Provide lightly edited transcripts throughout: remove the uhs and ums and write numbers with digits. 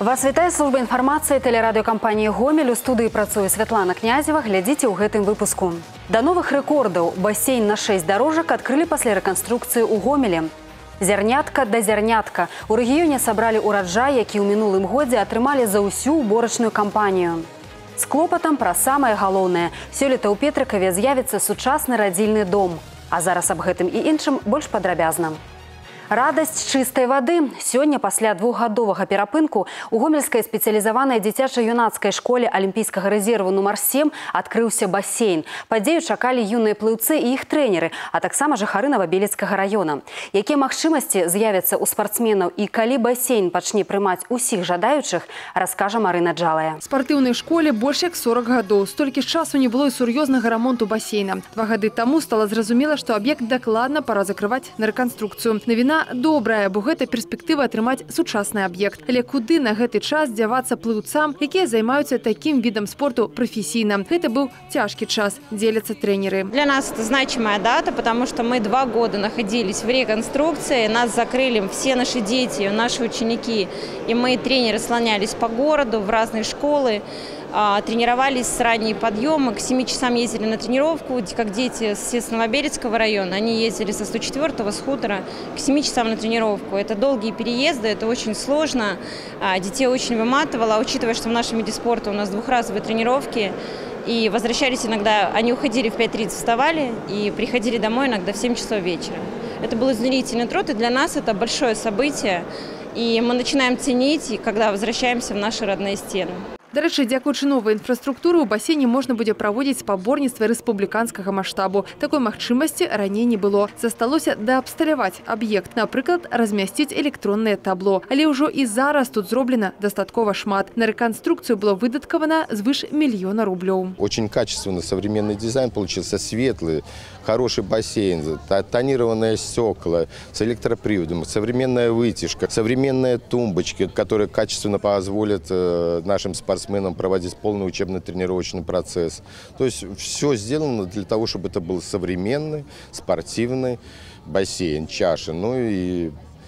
Вас вітае служба інфармацыі тэлерадыёкампаніі «Гомель». У студыі працуе Святлана Князева. Глядзіце ў гэтым выпуску. Да новых рэкордаў басейн на 6 дарожак адкрылі пасля рэканструкцыі ў Гомелі. Зярнятка да зярнятка. У рэгіёне сабралі ўраджай, які ў мінулым годзе атрымалі за ўсю уборачную кампанію. З клопатам пра самае галоўнае. Сёлета ў Петрыкаве з'явіцца сучасны радзільны дом. А зараз аб гэтым і іншым больш падрабязна. Радасць чыстай вады. Сёння пасля двухгадовага перапынку у гомельскай спецыялізаванай дзіцяча-юнацкай школе Алімпійскага рэзерву нумар 7 адкрыўся басейн. Падзею чакалі юныя плыўцы і іх трэнеры, а таксама жыхары Новабелецкага раёна. Якія магчымасці з'явяцца ў спартсменаў і калі басейн пачне прымаць усіх жадаючых, раскажа Марына Джалая. Спартыўнай школе больш як 40 гадоў. Столькі ж часу не было і сур'ёзнага рамонту басейна. 2 гады таму стала зразумела, што аб'ект дакладна пара закрываць на рэканструкцыю. Навіна добрая, бо гэта перспектыва атрымаць сучасны аб'ект. Але куды на гэты час дзявацца плыўцам, якія займаюцца такім відам спорту професійна? Гэта быў цяжкі час, дзеляцца тренеры. Для нас это значимая дата, потому что мы 2 года находились в реконструкции, нас закрыли все наши дети, наши ученики, и мы, тренеры, слонялись по городу в разные школы, тренировались с ранней подъема, к 7 часам ездили на тренировку, как дети с Новобелецкого района, они ездили со 104-го, с хутора, к 7 часам на тренировку. Это долгие переезды, это очень сложно, детей очень выматывало, учитывая, что в нашем виде спорта у нас двухразовые тренировки, и возвращались иногда, они уходили в 5:30, вставали и приходили домой иногда в 7 часов вечера. Это был изнурительный труд, и для нас это большое событие, и мы начинаем ценить, когда возвращаемся в наши родные стены. До рэчы, дзякуючы новай інфраструктуры ў басейне можна будзе праводзіць спаборніцтвы рэспубліканскага маштабу. Такой магчымасці раней не было. Засталося даабсталяваць аб'ект, напрыклад, размясціць электроннае табло. Але ўжо і зараз тут зроблена дастаткова шмат. На рэканструкцыю было выдаткавана звыш 1 000 000 рублёў. Очень качественный современный дизайн получился, светлый, хороший бассейн, тонированные стекла с электроприводом, современная вытяжка, современные тумбочки, которые качественно позволят нашим спортсменам проводить полный учебно-тренировочный процесс. То есть все сделано для того, чтобы это был современный спортивный бассейн, чаша. Ну и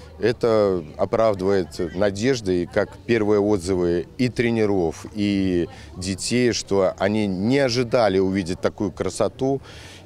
это оправдывает надежды, как первые отзывы и тренеров, и детей, что они не ожидали увидеть такую красоту.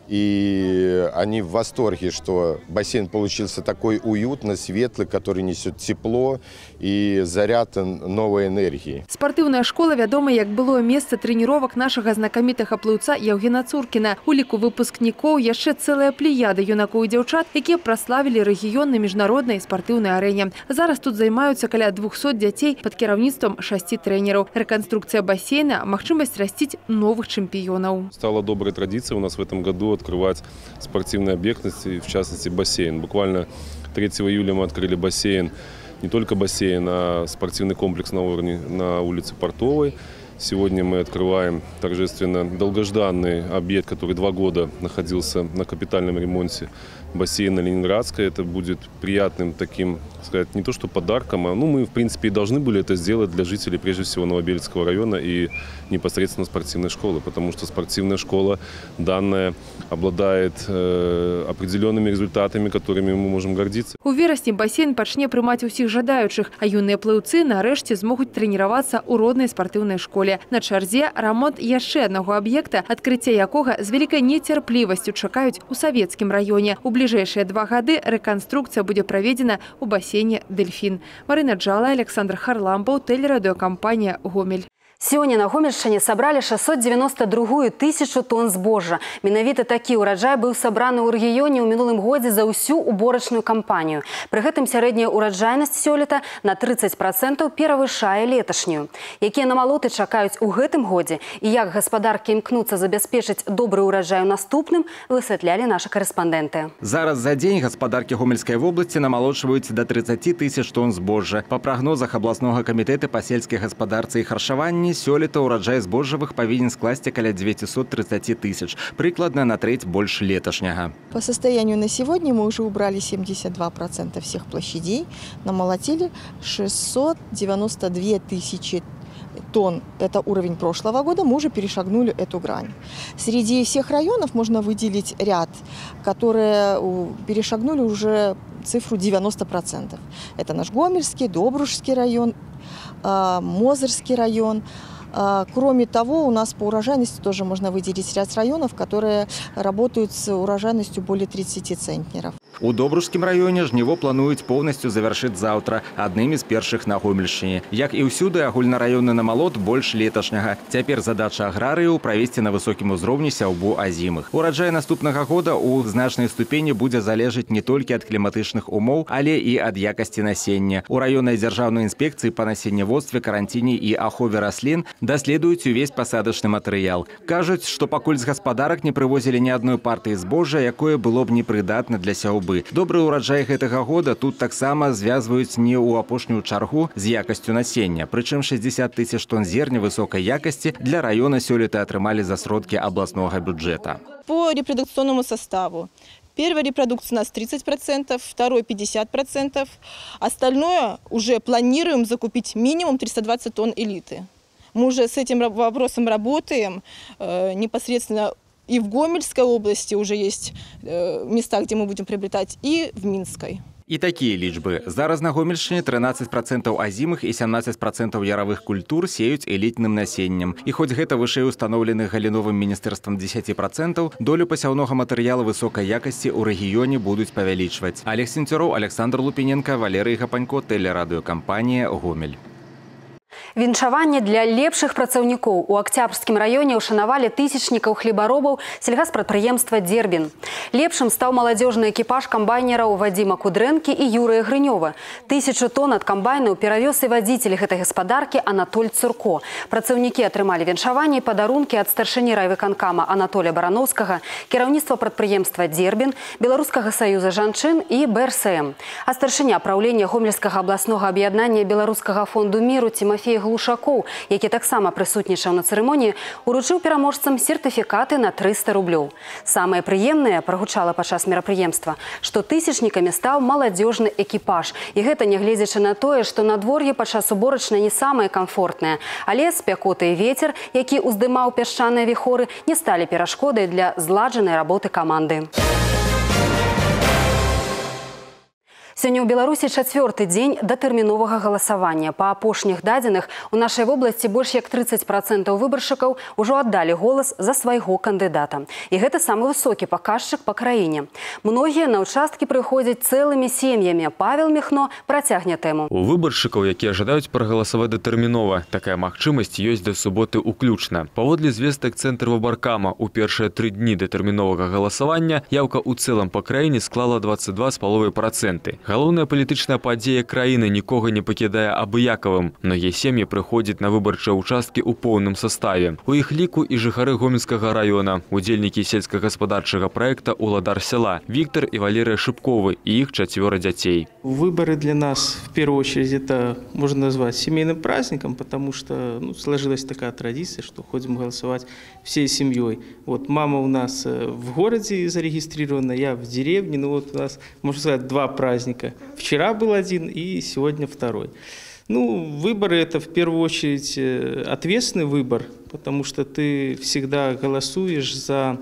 И они в восторге, что бассейн получился такой уютный, светлый, который несет тепло и заряд новой энергии. Спартыўная школа вядома як было месца трэніровак нашага знакамітага плыўца Яўгена Цуркіна. У ліку выпускнікоў яшчэ цэлая плеяда юнакоў і дзяўчат, якія праславілі рэгіён на міжнароднай спартыўнай арэне. Зараз тут займаюцца каля 200 дзяцей пад кіраўніцтвам 6 трэнераў. Рэканструкцыя бассейна – магчымасць расціць новых чэмпіёнаў. Стала доброй традицией у нас в этом году открывать спортивные объекты, в частности бассейн. Буквально 3 июля мы открыли бассейн, не только бассейн, а спортивный комплекс на уровне на улице Портовой. Сегодня мы открываем торжественно долгожданный объект, который 2 года находился на капитальном ремонте, бассейн на Ленинградской. Это будет приятным таким, сказать, не то что подарком, а мы, в принципе, и должны были это сделать для жителей, прежде всего, Новобелецкого района и непосредственно спортивной школы, потому что спортивная школа данная обладает определенными результатами, которыми мы можем гордиться. У верасні бассейн пачне прымаць усіх жадаючых, а юныя плыўцы нарэшце змогуць трэніравацца ў роднай спартыўнай школе. На чарзе рамонт яшчэ аднаго аб'екта, адкрыцця якога з вялікай нецярплівасцю чакаюць у савецкім раёне. У бліжэйшыя 2 гады рэканструкцыя будзе праведзена ў басейне «Дельфін». Марына Джалая, Александр Харламбаў, тэлерадыёкампанія «Гомель». Сёння на Гомельшчыне сабралі 692 000 тонн збожжа. Менавіта такі ўраджай быў сабраны ў рэгіёне ў мінулым годзе за ўсю уборачную кампанію. Пры гэтым сярэдняя ўраджайнасць сёлета на 30% перавышае леташнюю. Якія намалоты чакаюць у гэтым годзе і як гаспадаркі імкнуцца забяспечыць добры ўраджай у наступным, высвятлялі нашы карэспандэнты. Зараз за дзень гаспадаркі Гомельскай вобласці намалочваюць да 30 000 тонн збожжа. Па прагнозах абласнога камітэта па сельскай гаспадарцы і харчаванні, сёлета ўраджай збожжавых павінен скласці каля 930 000, прыкладна на треть больш леташняга. По состоянию на сегодня мы уже убрали 72% всех площадей, намолотили 692 000 тонн. Это уровень прошлого года, мы уже перешагнули эту грань. Среди всех районов можно выделить ряд, которые перешагнули уже цифру 90%. Это наш Гомельский, Добружский район, Мозырский район. Кроме того, у нас по урожайности тоже можно выделить ряд районов, которые работают с урожайностью более 30 центнеров. У Добружскім районе жніво плануюць полностью завершить завтра, одним из першых на Гомельщине. Як и ўсюды, агульнарайонны намалот больше леташняга. Теперь задача аграрыяў правесці на высокім узроўні сяўбу азімых. Ураджай наступнага года у значнай ступені будзе залежыць не толькі ад кліматычных умоў, але і ад якасці насення. У раённай дзяржаўнай інспекцыі па насенняводстве, каранціне і ахове раслін даследуюць увесь пасадачны матэрыял. Кажуць, што пакуль з гаспадарак не прывозілі ні адной партыі збожжа, якое было б непрыдатна для сяўбы. Добры ўраджай гэтага года тут таксама звязваюць не ў апошнюю чаргу з якасцю насення. Прычым 60 тысяч тонн зерня высокай якасці для района сёлета атрымалі за сродкі абласнога бюджета. По репродукционному составу. Первая репродукция у нас 30%, второй 50%. Остальное уже планируем закупить минимум 320 тонн элиты. Мы уже с этим вопросом работаем непосредственно. И в Гомельской области уже есть места, где мы будем приобретать, и в Минской. І такія лічбы. Зараз на Гомельшчыне 13% азімых і 17% яравых культур сеюць элітным насеннем. І хоць гэта вышэй установленых галіновым міністэрствам 10%, долю пасяўнога матэрыяла высокай якасці ў рэгіёне будуць павялічваць. Олег Сенцюроў, Александр Лупіненко, Валерый Гапанько, тэлерадыёкампанія «Гомель». Віншаванне для лепшых працаўнікоў у Октябрьскім раёне ушанавалі тысячнікаў хлебаробаў сельгаспрадпрыемства «Дербін». Лепшым стаў маладзёжны экіпаж камбайнераў Вадзіма Кудрэнкі і Юрыя Грынёва. 1000 тонн ад камбайнаў перавёз і вадзіцель гэтай гаспадаркі Анатоль Цурко. Працаўнікі атрымалі віншаванне і падарункі ад старшыні райвыканкама Анатолія Барановскага, кіраўніцтва прадпрыемства «Дербін», Беларускага саюза жанчын і БРСМ. А старшыня праўлення Гомельскага абласнога аб'яднання Беларускага фонду міру Тимофей Глушакоў, які таксама прысутнічаў на цырымоніі, уручыў пераможцам сертыфікаты на 300 рублёў. Самае прыемнае, прагучала падчас мерапрыемства, што тысячнікамі стаў маладзёжны экіпаж. І гэта нягледзячы на тое, што надвор'е падчас уборачнай не самае камфортнае, але спякота і вецер, які ўздымаў пясчаныя віхоры, не сталі перашкодай для зладжанай работы каманды. Сёння ў Беларусі 4-й дзень датэрміновага галасавання. Па апошніх дадзеных у нашай вобласці больш як 30% выбаршчыкаў ужо аддалі голас за свайго кандыдата. І гэта самы высокі паказчык па краіне. Многія на ўчасткі прыходзяць цэлымі сем'ямі. Павел Міхно працягне тэму. У выбаршчыкаў, якія жадаюць прагаласаваць датэрмінова, такая магчымасць ёсць да суботы ўключна. Паводле звестак Цэнтр выбаркама, у першыя 3 дні датэрміновага галасавання яўка ў цэлым па краіне склала 22,5%. Галоўная палітычная падзея краіны нікога не пакідае абыякавым. Многія сем'і прыходзяць на выбарчыя ўчасткі ў поўным саставе. У іх ліку і жыхары Гомельскага района, удзельнікі сельскагаспадарчага праекта «Уладар села» Виктор и Валерия Шипковы и их 4 детей. Выборы для нас, в первую очередь, это можно назвать семейным праздником, потому что сложилась такая традиция, что ходим голосовать всей семьей. Вот мама у нас в городе зарегистрирована, я в деревне. Ну вот у нас, можно сказать, 2 праздника. Вчера был один и сегодня 2. Выборы – это в первую очередь ответственный выбор, потому что ты всегда голосуешь за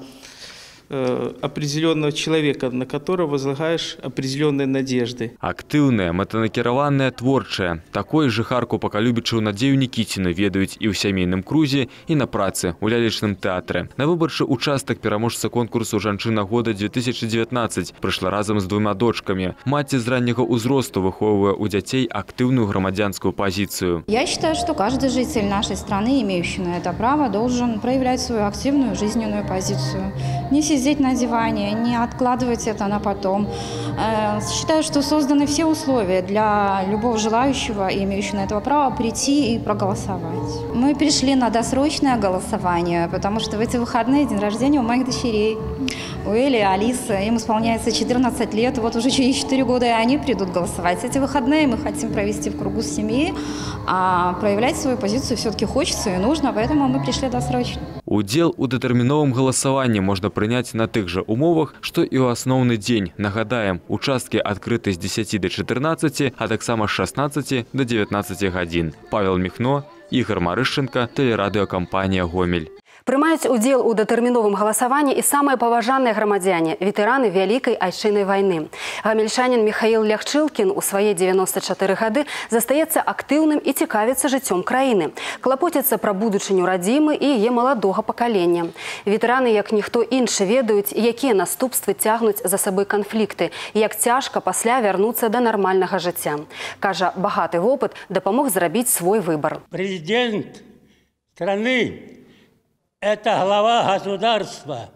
определенного человека, на которого возлагаешь определенные надежды. Активная, мэтанакіраваная, творчая. Такой жыхарку пакалюбічую Надзею Нікіціну ведаюць і ў сямейным крузе, і на працы у лялечным тэатры. На выбарчы участак пераможца конкурсу «Жанчына года 2019» прыйшла разам з 2 дочкамі. Маці з ранняга ўзросту выхоўвае у дзяцей актыўную грамадзянскую позицию. Я считаю, что каждый житель нашей страны, имеющий на это право, должен проявлять свою активную жизненную позицию. Не сидеть на диване, не откладывать это на потом. Считаю, что созданы все условия для любого желающего, имеющего на это право, прийти и проголосовать. Мы перешли на досрочное голосование, потому что в эти выходные день рождения у моих дочерей, у Эли и Алисы. Им исполняется 14 лет, вот уже через 4 года и они придут голосовать. Эти выходные мы хотим провести в кругу семьи, а проявлять свою позицию все-таки хочется и нужно, поэтому мы пришли досрочно. Удзел у датэрміновым галасаванні можна прыняць на тых жа умовах, што і ў асноўны дзень. Нагадаем, участкі адкрыты з 10 до 14, а таксама з 16 до 19 гадзін. Павел Міхно, Ігор Марышченко, тэлерадыёкампанія «Гомель». Прымаюць удзел у датэрміновым галасаванні і самыя паважаныя грамадзяне, ветэраны Вялікай айчыннай вайны. Гамельчанін Михаил Ляхчылкін у свае 94 гады застаецца актыўным і цікавіцца жыццём краіны. Клапоціцца пра будучыню радзімы і яе маладога пакалення. Ветэраны, як ніхто іншы, ведаюць, якія наступствы цягнуць за сабой канфлікты, як цяжка пасля вярнуцца да нармальнага жыцця. Кажа, багаты вопыт дапамог зрабіць свой выбар. Президент страны – это глава государства.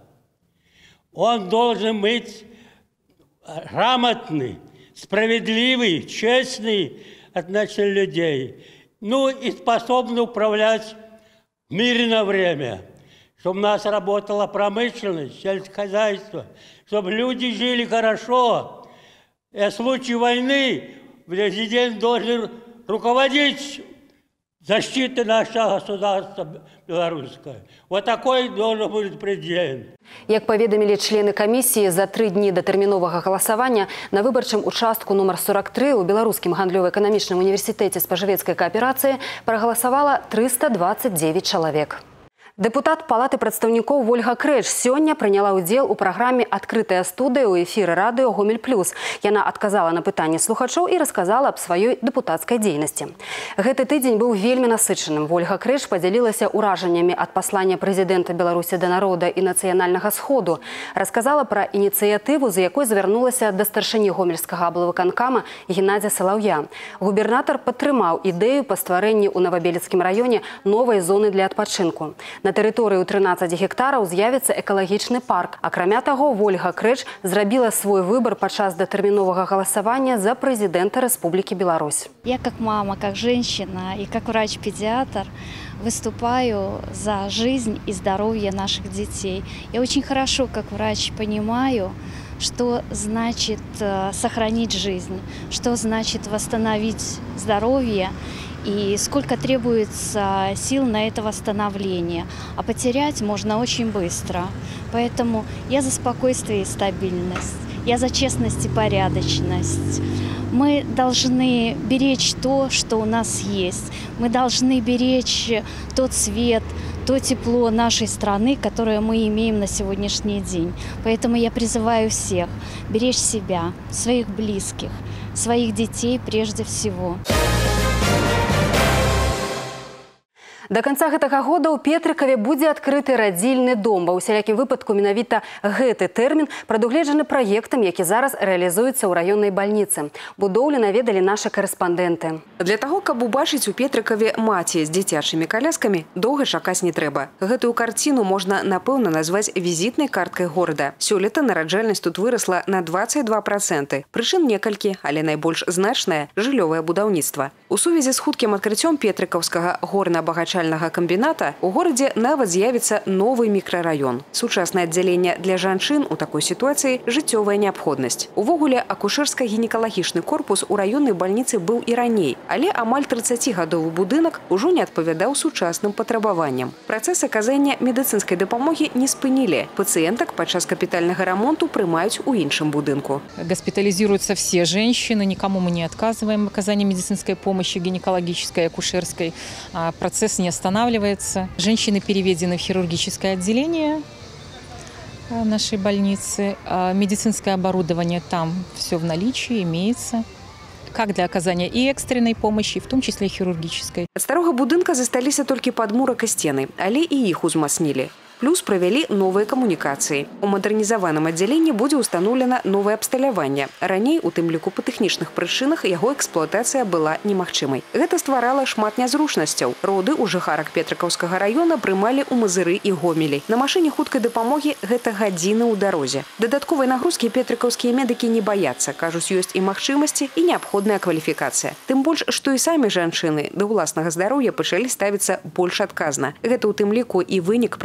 Он должен быть грамотный, справедливый, честный относительно людей. Ну и способный управлять в мирное время. Чтобы у нас работала промышленность, сельскохозяйство, чтобы люди жили хорошо. И в случае войны президент должен руководить защиты нашего государства белорусского. Вот такой должен быть президент. Як паведамілі члены камісіі, за 3 дні датэрміновага галасавання на выбарчым участку нумар 43 у Беларускім гандлёва-эканамічным універсітэце спажывецкай кааперацыі прагаласавала 329 чалавек. Дэпутат Палаты прадстаўнікоў Вольга Крэч сёння прыняла ўдзел у праграме «Адкрытая студыя» ў эфіры радыё «Гомель Плюс». Яна адказала на пытанні слухачоў і расказала аб сваёй дэпутацкай дзейнасці. Гэты тыдзень быў вельмі насычаным. Вольга Крэч падзялілася ўражаннямі ад паслання прэзідэнта Беларусі да народа і нацыянальнага сходу. Расказала пра ініцыятыву, за якой звярнулася да старшыні гомельскага аблвыканкама Геннадзя Салаўя. Губернатар падтрымаў ідэю па стварэнні ў Новабелецкім раёне новай зоны для адпачынку. На тэрыторыі ў 13 гектараў з'явіцца экалагічны парк. Акрамя таго, Вольга Крэч зрабіла свой выбор падчас датэрміновага галасавання за прэзідэнта Рэспублікі Беларусь. Я как мама, как женщина и как врач-педиатр выступаю за жизнь и здоровье наших детей. Я очень хорошо, как врач, понимаю, что значит сохранить жизнь, что значит восстановить здоровье и сколько требуется сил на это восстановление. А потерять можно очень быстро. Поэтому я за спокойствие и стабильность, я за честность и порядочность. Мы должны беречь то, что у нас есть. Мы должны беречь тот свет, то тепло нашей страны, которое мы имеем на сегодняшний день. Поэтому я призываю всех беречь себя, своих близких, своих детей прежде всего. До конца гэтага года ў Петрыкаве будзе адкрыты радзільны дом. Ва ўсялякім выпадку менавіта гэты тэрмін прадугледжаны праектам, які зараз рэалізуецца ў раённай бальніцы. Будоўлю наведалі нашы карэспандэнты. Для таго, каб убачыць у Петрыкаве маці з дзіцячымі каляскамі, доўга чакаць не трэба. Гэтую карціну можна, напэўна, назваць візітнай карткай горада. Сёлета нараджальнасць тут вырасла на 22%. Прычын некалькі, але найбольш значнае – жыллёвае будаўніцтва. У сувязі з хуткім адкрыццём Петрыкаўскага горна-абагачальнага камбіната у горадзе нават з'явіцца новы мікрараён. Сучаснае аддзяленне для жанчын у такой сітуацыі – жыццёвая неабходнасць. Увогуле, акушэрска-гінекалагічны корпус у раённай бальніцы быў і раней, але амаль 30-гадовы будынак ужо не адпавядаў сучасным патрабаванням. Працэс аказання медыцынскай дапамогі не спынілі. Пацыентак падчас капітальнага рамонту прымаюць у іншым будынку. Госпитализируются все женщины, никому мы не отказываем в оказании медицинской помощи, гинекологической, акушерской. Процесс не останавливается. Женщины переведены в хирургическое отделение нашей больницы. Медицинское оборудование там все в наличии, имеется. Как для оказания и экстренной помощи, в том числе и хирургической. Ад старога будынка засталіся толькі падмурак і сцены, але і іх узмацнілі. Плюс правялі новыя камунікацыі. У мадэрнізаваным аддзяленні будзе ўстаноўлена новае абсталяванне. Раней, у тым ліку па тэхнічных прычынах, яго эксплуатацыя была немагчымай. Гэта стварала шмат нязручнасцяў. Роды ў жыхарак Петрыкаўскага раёна прымалі ў Мазыры і Гомелі. На машыне хуткай дапамогі гэта гадзіны ў дарозе. Дадатковай нагрузкі петрыкаўскія медыкі не баяцца. Кажуць, ёсць і магчымасці, і неабходная кваліфікацыя. Тым больш, што і самі жанчыны да ўласнага здароўя пачалі ставіцца больш адказна. Гэта ў тым ліку і вынік прафілактычных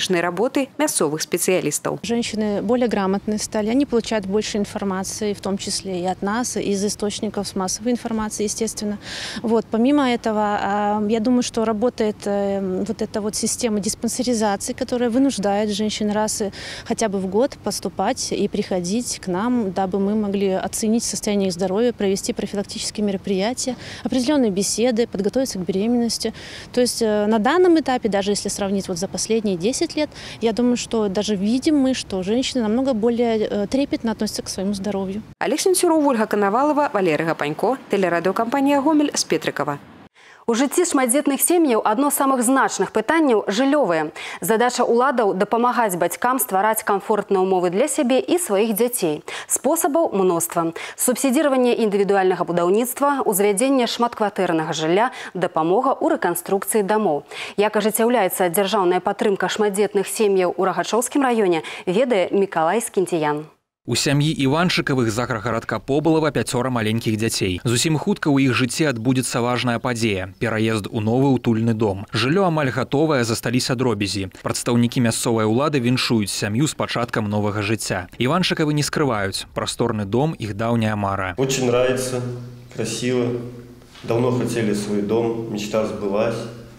успешной работы мясцовых специалистов. Женщины более грамотные стали, они получают больше информации, в том числе и от нас, и из источников с массовой информации, естественно. Вот. Помимо этого, я думаю, что работает вот эта вот система диспансеризации, которая вынуждает женщин раз хотя бы в год поступать и приходить к нам, дабы мы могли оценить состояние их здоровья, провести профилактические мероприятия, определенные беседы, подготовиться к беременности. То есть на данном этапе, даже если сравнить вот за последние 10 лет, я думаю, что даже видим мы, что женщины намного более трепетно относятся к своему здоровью. Олег Сенцюров, Ольга Коновалова, Валерий Гапанько, телерадиокомпания «Гомель» з Петрикова. У жыцці шматдзетных сем'яў адно з самых значных пытанняў – жыллёвае. Задача ўладаў – дапамагаць бацькам ствараць камфортныя ўмовы для сябе і сваіх дзяцей. Спосабаў мноства. Субсідзіраванне індывідуальнага будаўніцтва, узвядзенне шматкватэрнага жылля, дапамога ў рэканструкцыі дамоў. Як ажыццяўляецца дзяржаўная падтрымка шматдзетных сем'яў у Рагачоўскім раёне, ведае Мікалай Скінціян. У сям'і Іванчыкавых з аграгарадка Побылава 5 маленькіх дзяцей. Зусім хутка ў іх жыцці адбудзецца важная падзея – пераезд у новы утульны дом. Жыллё амаль гатовае, засталіся дробязі. Прадстаўнікі мясцовай улады віншуюць сям'ю з пачаткам новага жыцця. Іванчыкавы не скрываюць – прасторны дом – іх даўняя мара. Очень нравится, красиво. Давно хотели свой дом, мечта сбылась.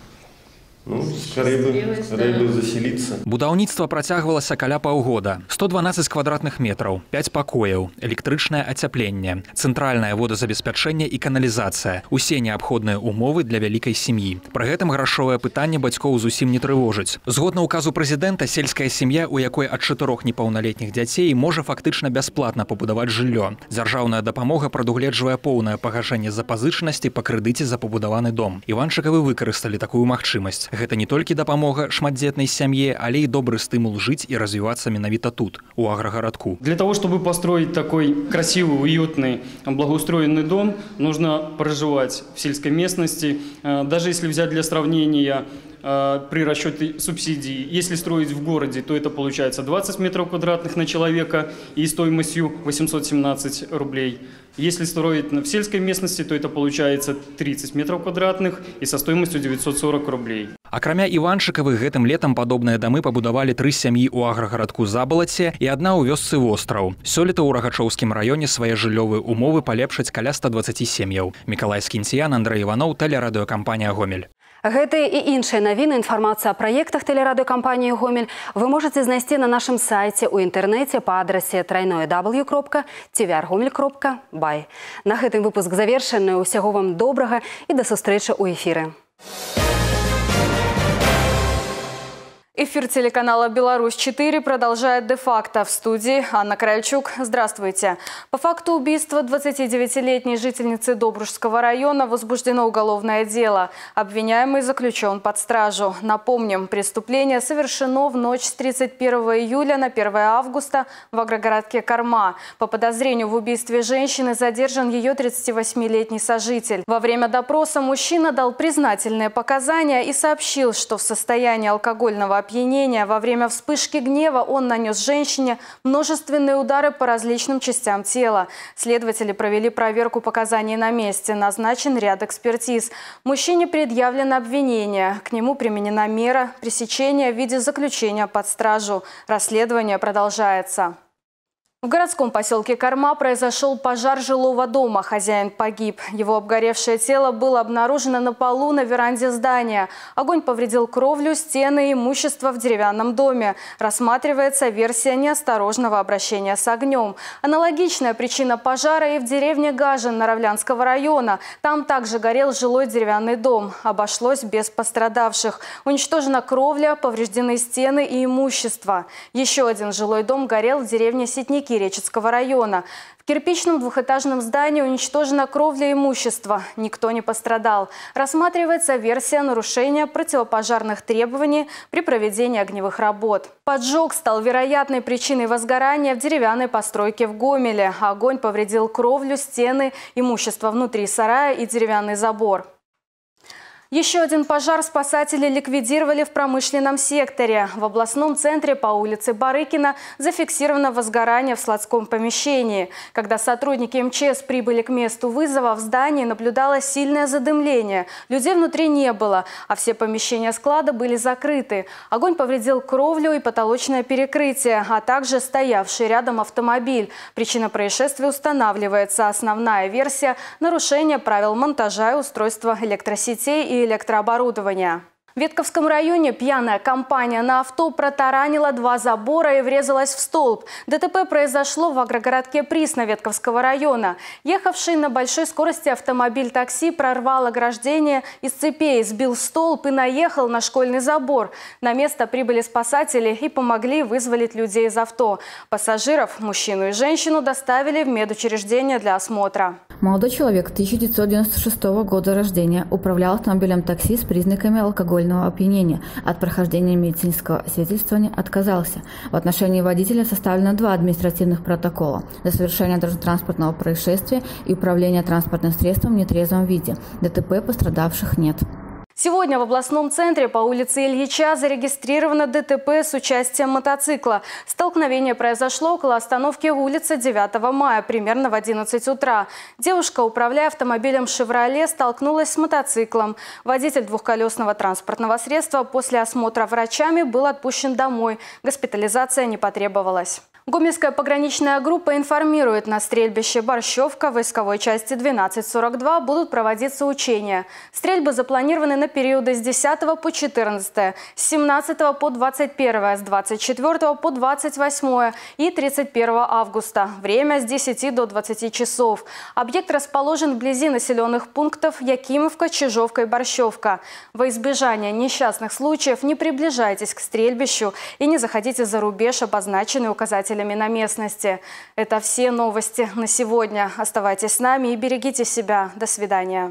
Ну, скорее бы заселиться. Будаўніцтва працягвалася каля паўгода. 112 квадратных метраў, 5 пакояў, электрычнае ацяпленне, цэнтральнае водазабеспячэнне і каналізацыя. Усе неабходныя умовы для вялікай сям'і. Пры гэтым грашовае пытанне бацькоў зусім не трывожыць. Згодна ўказу прэзідэнта, сельская сям'я, у якой ад 4 непаўналетніх дзяцей, можа фактычна бясплатна пабудаваць жыллё. Дзяржаўная дапамога прадугледжвае поўнае пагашэнне запазычанасці па крэдыце за пабудаваны дом. Іванчыкавы выкарысталі такую магчымасць. Гэта не толькі дапамога шматдзетнай сям'е, але і добры стымул жыць і развівацца менавіта тут, у аграгарадку. Для того, чтобы построить такой красивый, уютный, благоустроенный дом, нужно проживать в сельской местности. Даже если взять для сравнения при расчете субсидий, если строить в городе, то это получается 20 метров квадратных на человека и стоимостью 817 рублей. Если строить в сельской местности, то это получается 30 метров квадратных и со стоимостью 940 рублей. Акрамя Іванчыкавых, гэтым летам падобныя дамы пабудавалі 3 сям'і ў аграгарадку Забалаце і адна ў вёсцы Востраў. Сёлета ў Рагачоўскім раёне свае жыллёвыя умовы палепшаць каля 120 сем'яў. Мікалай Скінціян, Андрэй Іваноў, телерадыёкампанія «Гомель». Гэтыя і іншыя навіны, інфармацыя о праектах телерадыёкампаніі «Гомель» вы можете знайсці на нашым сайце ў інтэрнэце па адрасе www.tvrgomel.by. На гэтым выпуск завершаны. Усяго вам добрага і да сустрэчы ў эфіры. Эфир телеканала «Беларусь-4» продолжает де-факто. В студии Анна Кральчук. Здравствуйте. По факту убийства 29-летней жительницы Добружского района возбуждено уголовное дело. Обвиняемый заключен под стражу. Напомним, преступление совершено в ночь с 31 июля на 1 августа в агрогородке Корма. По подозрению в убийстве женщины задержан ее 38-летний сожитель. Во время допроса мужчина дал признательные показания и сообщил, что в состоянии алкогольного опьянения во время вспышки гнева он нанес женщине множественные удары по различным частям тела. Следователи провели проверку показаний на месте. Назначен ряд экспертиз. Мужчине предъявлено обвинение. К нему применена мера пресечения в виде заключения под стражу. Расследование продолжается. В городском поселке Корма произошел пожар жилого дома. Хозяин погиб. Его обгоревшее тело было обнаружено на полу на веранде здания. Огонь повредил кровлю, стены и имущество в деревянном доме. Рассматривается версия неосторожного обращения с огнем. Аналогичная причина пожара и в деревне Гажин Наравлянского района. Там также горел жилой деревянный дом. Обошлось без пострадавших. Уничтожена кровля, повреждены стены и имущество. Еще один жилой дом горел в деревне Ситники Речицкого района. В кирпичном двухэтажном здании уничтожена кровля и имущество. Никто не пострадал. Рассматривается версия нарушения противопожарных требований при проведении огневых работ. Поджог стал вероятной причиной возгорания в деревянной постройке в Гомеле. Огонь повредил кровлю, стены, имущество внутри сарая и деревянный забор. Еще один пожар спасатели ликвидировали в промышленном секторе. В областном центре по улице Барыкина зафиксировано возгорание в складском помещении. Когда сотрудники МЧС прибыли к месту вызова, в здании наблюдалось сильное задымление. Людей внутри не было, а все помещения склада были закрыты. Огонь повредил кровлю и потолочное перекрытие, а также стоявший рядом автомобиль. Причина происшествия устанавливается. Основная версия – нарушение правил монтажа и устройства электросетей и электрооборудования. В Ветковском районе пьяная компания на авто протаранила 2 забора и врезалась в столб. ДТП произошло в агрогородке Присна Ветковского района. Ехавший на большой скорости автомобиль-такси прорвал ограждение из цепей, сбил столб и наехал на школьный забор. На место прибыли спасатели и помогли вызволить людей из авто. Пассажиров, мужчину и женщину, доставили в медучреждение для осмотра. Молодой человек 1996 года рождения управлял автомобилем такси с признаками алкогольного опьянения. От прохождения медицинского освидетельствования отказался. В отношении водителя составлено 2 административных протокола за совершение дорожно-транспортного происшествия и управление транспортным средством в нетрезвом виде. ДТП пострадавших нет. Сегодня в областном центре по улице Ильича зарегистрировано ДТП с участием мотоцикла. Столкновение произошло около остановки улицы 9 мая, примерно в 11 утра. Девушка, управляя автомобилем «Шевроле», столкнулась с мотоциклом. Водитель двухколесного транспортного средства после осмотра врачами был отпущен домой. Госпитализация не потребовалась. Гомельская пограничная группа информирует, на стрельбище «Борщевка» войсковой части 1242 будут проводиться учения. Стрельбы запланированы на периоды с 10 по 14, с 17 по 21, с 24 по 28 и 31 августа. Время с 10 до 20 часов. Объект расположен вблизи населенных пунктов Якимовка, Чижовка и Борщевка. Во избежание несчастных случаев не приближайтесь к стрельбищу и не заходите за рубеж, обозначенный указателями на местности. Это все новости на сегодня. Оставайтесь с нами и берегите себя. До свидания.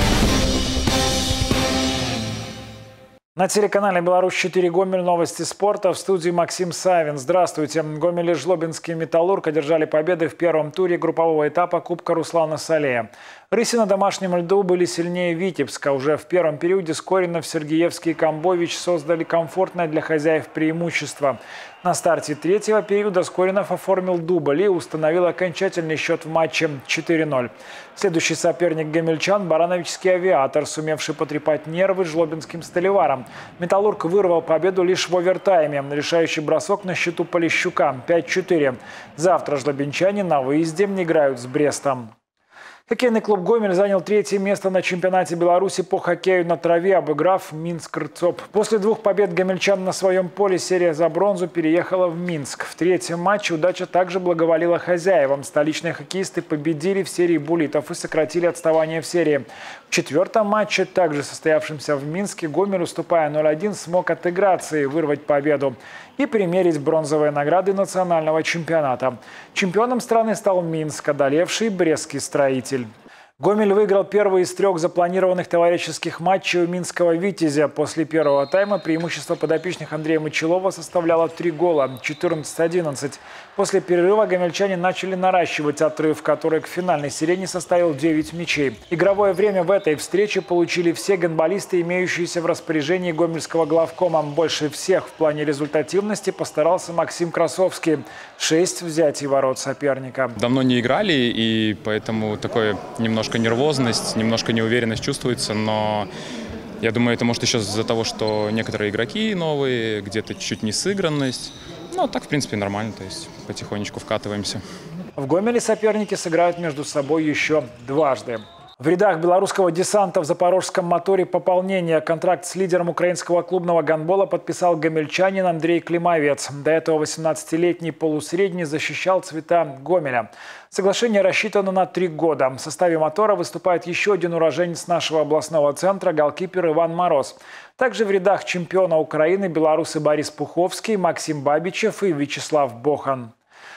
На телеканале «Беларусь-4 Гомель» новости спорта. В студии Максим Савин. Здравствуйте. Гомель и Жлобинский «Металлург» одержали победы в первом туре группового этапа Кубка Руслана Салея. Рыси на домашнем льду были сильнее Витебска. Уже в первом периоде Скоринов, Сергеевский и Камбович создали комфортное для хозяев преимущество. На старте третьего периода Скоринов оформил дубль и установил окончательный счет в матче 4-0. Следующий соперник гомельчан – барановичский «Авиатор», сумевший потрепать нервы жлобинским «Сталеваром». «Металлург» вырвал победу лишь в овертайме. Решающий бросок на счету Полищука – 5-4. Завтра жлобинчане на выезде играют с Брестом. Хоккейный клуб «Гомель» занял 3-е место на чемпионате Беларуси по хоккею на траве, обыграв Минск-РЦОП. После 2 побед гомельчан на своем поле серия за бронзу переехала в Минск. В 3-м матче удача также благоволила хозяевам. Столичные хоккеисты победили в серии буллитов и сократили отставание в серии. В 4-м матче, также состоявшемся в Минске, Гомель, уступая 0-1, смог отыграться и вырвать победу и примерить бронзовые награды национального чемпионата. Чемпионом страны стал Минск, одолевший брестский «Строитель». Гомель выиграл первый из 3 запланированных товарищеских матчей у минского «Витязя». После первого тайма преимущество подопечных Андрея Мочилова составляло 3 гола – 14-11. После перерыва гомельчане начали наращивать отрыв, который к финальной сирене составил 9 мячей. Игровое время в этой встрече получили все гандболисты, имеющиеся в распоряжении гомельского главкома. Больше всех в плане результативности постарался Максим Красовский – 6 взятий ворот соперника. Давно не играли, и поэтому такое немножко нервозность, немножко неуверенность чувствуется, но я думаю, это может еще из-за того, что некоторые игроки новые, где-то чуть-чуть несыгранность. Ну, так, в принципе, нормально, то есть потихонечку вкатываемся. В Гомеле соперники сыграют между собой еще дважды. В рядах белорусского десанта в запорожском моторе пополнение. Контракт с лидером украинского клубного гандбола подписал гомельчанин Андрей Климовец. До этого 18-летний полусредний защищал цвета Гомеля. Соглашение рассчитано на 3 года. В составе мотора выступает еще один уроженец нашего областного центра – голкипер Иван Мороз. Также в рядах чемпиона Украины белорусы Борис Пуховский, Максим Бабичев и Вячеслав Бохан.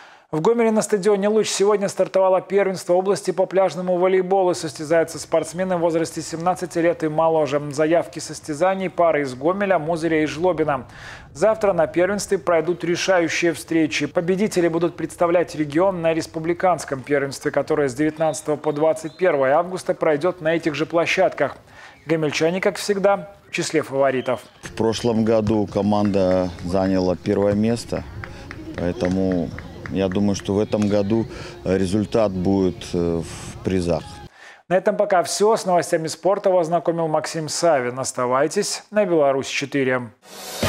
В Гомеле на стадионе «Луч» сегодня стартовало первенство области по пляжному волейболу. Состязаются спортсмены в возрасте 17 лет и моложе. Заявки состязаний пары из Гомеля, Мозыря и Жлобина. Завтра на первенстве пройдут решающие встречи. Победители будут представлять регион на республиканском первенстве, которое с 19 по 21 августа пройдет на этих же площадках. Гомельчане, как всегда, в числе фаворитов. В прошлом году команда заняла первое место, поэтому я думаю, что в этом году результат будет в призах. На этом пока все. С новостями спорта вас знакомил Максим Савин. Оставайтесь на Беларусь 4.